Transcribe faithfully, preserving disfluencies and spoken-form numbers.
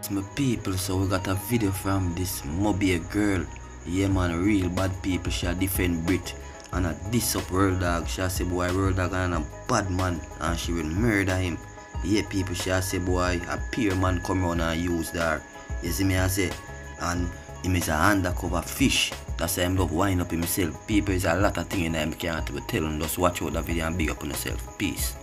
Alright my people, so we got a video from this MOBAY girl. Yeah man, real bad people. She defend Brit and a diss up World Dawg. She say boy World Dawg and a bad man and she will murder him. Yeah people, she say boy a peer man come around and use her. You see me I say, and him is a undercover fish. That's why I'm love wind up himself. People is a lot of things that I can't tell him. Just watch out the video and big up on yourself. Peace.